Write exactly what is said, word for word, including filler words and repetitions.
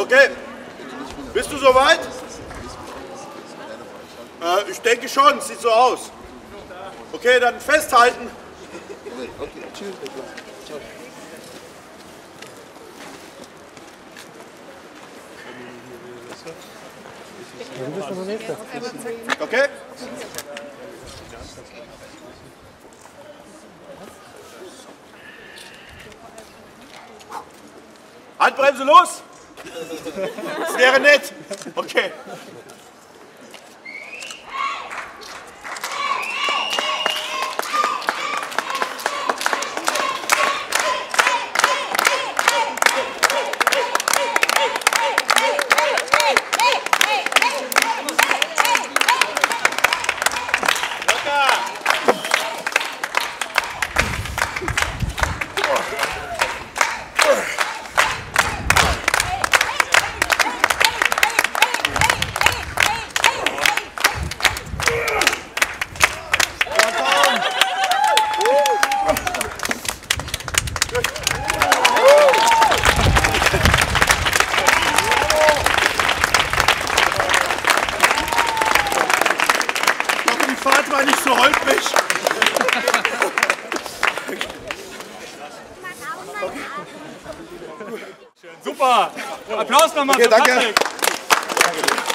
Okay. Bist du soweit? Äh, ich denke schon, sieht so aus. Okay, dann festhalten. Okay, tschüss. Ciao. Du bist der Nächste. Okay? Handbremse los! Das wäre nett. Okay. Die Fahrt war nicht so holprig. Super! Applaus nochmal Okay, für danke. Patrick!